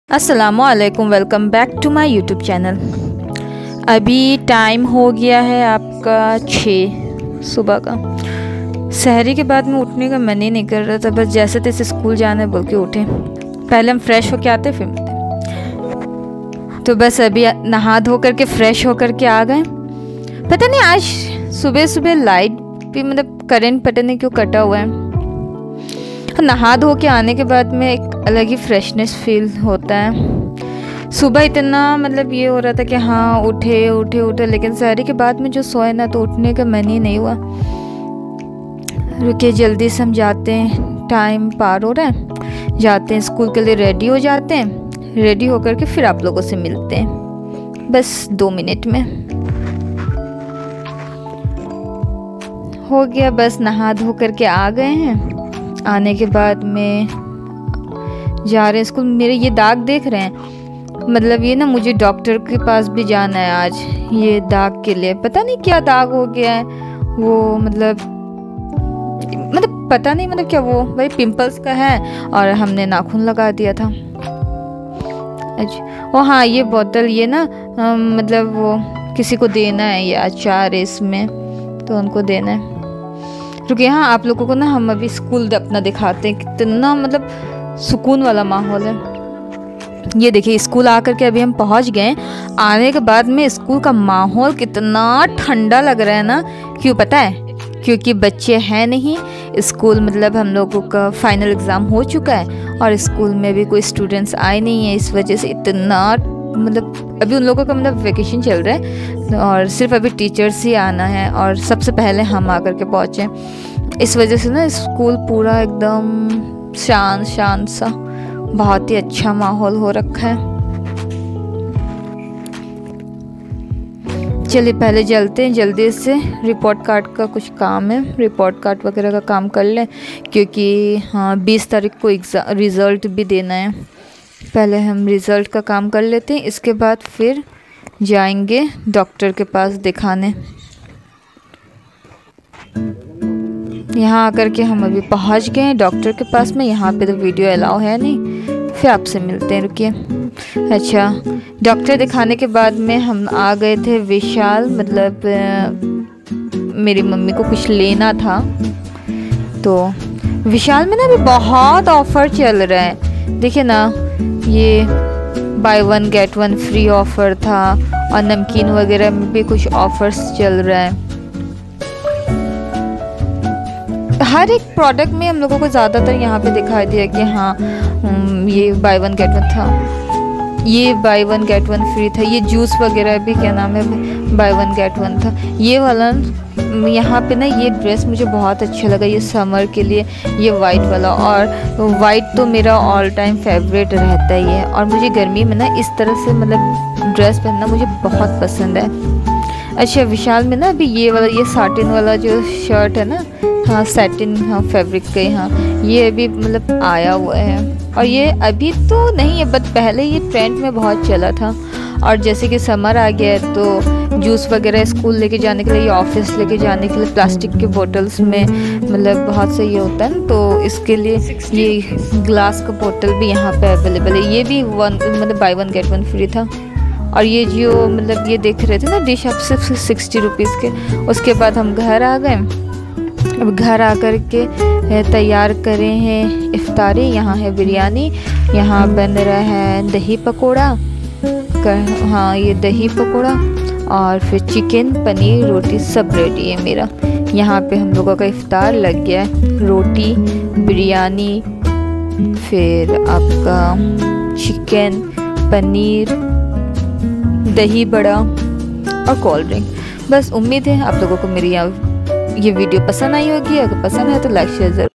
अस्सलामुअलैकुम, welcome back to my YouTube channel. अभी time हो गया है आपका 6 सुबह का। सहरी के बाद में उठने का मन ही नहीं कर रहा था, बस जैसे तैसे स्कूल जाना है बोल के उठे। पहले हम फ्रेश होके आते फिर मिलते। तो बस अभी नहा धो करके फ्रेश होकर के आ गए। पता नहीं आज सुबह सुबह लाइट भी करंट पता नहीं क्यों कटा हुआ है। नहा धो के आने के बाद में एक अलग ही फ्रेशनेस फील होता है। सुबह इतना ये हो रहा था कि हाँ उठे उठे उठे, लेकिन सहरी के बाद में जो सोए ना तो उठने का मन ही नहीं हुआ। रुके जल्दी से हम जाते हैं, टाइम पार हो रहा है, जाते हैं स्कूल के लिए रेडी हो जाते हैं। रेडी होकर के फिर आप लोगों से मिलते हैं बस 2 मिनट में। हो गया, बस नहा धो करके आ गए हैं। आने के बाद में जा रहे हैं स्कूल। मेरे ये दाग देख रहे हैं, ये ना मुझे डॉक्टर के पास भी जाना है आज ये दाग के लिए। पता नहीं क्या दाग हो गया है वो, पता नहीं क्या वो भाई पिंपल्स का है और हमने नाखून लगा दिया था। अच्छा वो हाँ, ये बोतल ये ना वो किसी को देना है, ये अचार इसमें तो उनको देना है। रुकिए हाँ, आप लोगों को ना हम अभी स्कूल अपना दिखाते हैं, कितना सुकून वाला माहौल है। ये देखिए स्कूल आकर के अभी हम पहुंच गए। आने के बाद में स्कूल का माहौल कितना ठंडा लग रहा है ना। क्यों पता है? क्योंकि बच्चे हैं नहीं स्कूल, हम लोगों का फाइनल एग्ज़ाम हो चुका है और स्कूल में भी कोई स्टूडेंट्स आए नहीं है। इस वजह से इतना अभी उन लोगों का वेकेशन चल रहा है और सिर्फ अभी टीचर्स ही आना है और सबसे पहले हम आकर के पहुँचे। इस वजह से ना स्कूल पूरा एकदम शांत शांत सा, बहुत ही अच्छा माहौल हो रखा है। चलिए पहले चलते हैं जल्दी से, रिपोर्ट कार्ड का कुछ काम है, रिपोर्ट कार्ड वगैरह का काम कर लें क्योंकि हाँ 20 तारीख को रिज़ल्ट भी देना है। पहले हम रिज़ल्ट का काम कर लेते हैं, इसके बाद फिर जाएंगे डॉक्टर के पास दिखाने। यहाँ आकर के हम अभी पहुँच गए हैं डॉक्टर के पास में। यहाँ पे तो वीडियो अलाउ है नहीं, फिर आपसे मिलते हैं, रुकिए। अच्छा, डॉक्टर दिखाने के बाद में हम आ गए थे विशाल, मेरी मम्मी को कुछ लेना था। तो विशाल में ना अभी बहुत ऑफ़र चल रहा है, देखिए ना, ये बाय 1 गेट 1 फ्री ऑफ़र था और नमकीन वगैरह में भी कुछ ऑफ़र्स चल रहा है। हर एक प्रोडक्ट में हम लोगों को ज़्यादातर यहाँ पे दिखाई दिया कि हाँ ये बाय 1 गेट 1 था, ये बाय 1 गेट 1 फ्री था। ये जूस वगैरह भी क्या नाम है बाय 1 गेट 1 था। ये वाला यहाँ पे ना ये ड्रेस मुझे बहुत अच्छा लगा, ये समर के लिए, ये वाइट वाला। और वाइट तो मेरा ऑल टाइम फेवरेट रहता ही है और मुझे गर्मी में ना इस तरह से ड्रेस पहनना मुझे बहुत पसंद है। अच्छा विशाल में ना अभी ये वाला, ये साटिन वाला जो शर्ट है ना, हाँ सैटिन, हाँ फैब्रिक का, हाँ ये अभी आया हुआ है। और ये अभी तो नहीं है बट पहले ये ट्रेंड में बहुत चला था। और जैसे कि समर आ गया है तो जूस वगैरह स्कूल लेके जाने के लिए या ऑफिस लेके जाने के लिए प्लास्टिक के बोतल्स में बहुत सही होता है ना, तो इसके लिए ये ग्लास का बोतल भी यहाँ पे अवेलेबल है। ये भी बाय 1 गेट 1 फ्री था। और ये जो ये देख रहे थे ना डिश आप सिर्फ 60 रुपीज़ के। उसके बाद हम घर आ गए। अब घर आकर के तैयार करें हैं इफ्तारी। यहाँ है बिरयानी, यहाँ बन रहा है दही पकोड़ा, हाँ ये दही पकोड़ा और फिर चिकन पनीर रोटी सब रेडी है मेरा। यहाँ पे हम लोगों का इफ्तार लग गया है। रोटी, बिरयानी, फिर आपका चिकन, पनीर, दही बड़ा और कोल्ड ड्रिंक। बस उम्मीद है आप लोगों को मेरी ये वीडियो पसंद आई होगी। अगर पसंद है तो लाइक शेयर ज़रूर।